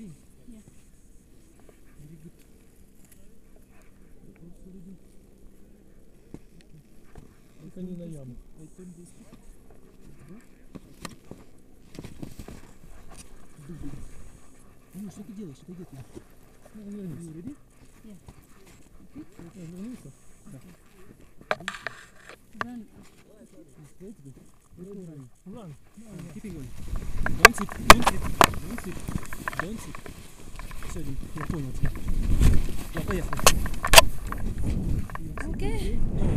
ready? Yeah. Very good. Also ready. Только не на яму. I turn this stick. Ну, что ты делаешь? Это где ты? Вернись. You ready? Yeah. Вернулся? Да. Run. Let's go. Let's go run. Run. Keep it going. Don't sit, don't sit, don't sit, don't sit. Все, я понял тебя. Я поехал. Okay. No,